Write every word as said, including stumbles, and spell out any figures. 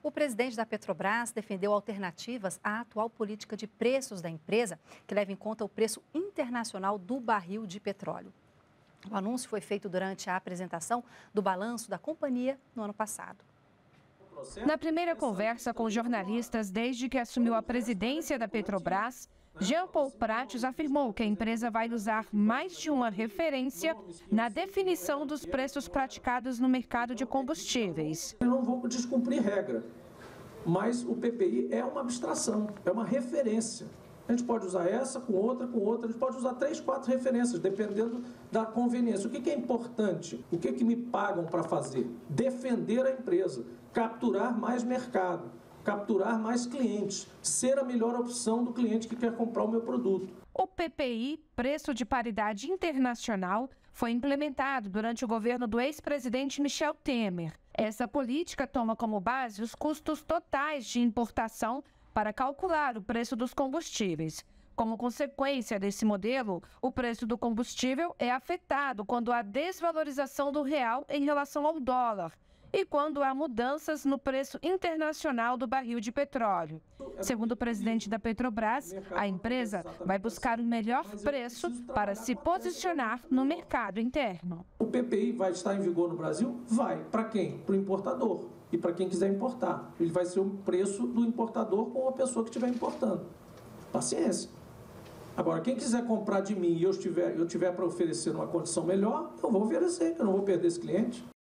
O presidente da Petrobras defendeu alternativas à atual política de preços da empresa, que leva em conta o preço internacional do barril de petróleo. O anúncio foi feito durante a apresentação do balanço da companhia no ano passado. Na primeira conversa com jornalistas desde que assumiu a presidência da Petrobras, Jean Paul Prates afirmou que a empresa vai usar mais de uma referência na definição dos preços praticados no mercado de combustíveis. Eu não vou descumprir regra, mas o P P I é uma abstração, é uma referência. A gente pode usar essa com outra, com outra, a gente pode usar três, quatro referências, dependendo da conveniência. O que é importante? O que, que me pagam para fazer? Defender a empresa, capturar mais mercado, capturar mais clientes, ser a melhor opção do cliente que quer comprar o meu produto. O P P I, preço de paridade internacional, foi implementado durante o governo do ex-presidente Michel Temer. Essa política toma como base os custos totais de importação para calcular o preço dos combustíveis. Como consequência desse modelo, o preço do combustível é afetado quando há desvalorização do real em relação ao dólar e quando há mudanças no preço internacional do barril de petróleo. Segundo o presidente da Petrobras, a empresa vai buscar o melhor preço para se posicionar no mercado interno. O P P I vai estar em vigor no Brasil? Vai. Para quem? Para o importador. E para quem quiser importar. Ele vai ser o preço do importador com a pessoa que estiver importando. Paciência. Agora, quem quiser comprar de mim e eu tiver, eu tiver para oferecer uma condição melhor, eu vou oferecer, eu não vou perder esse cliente.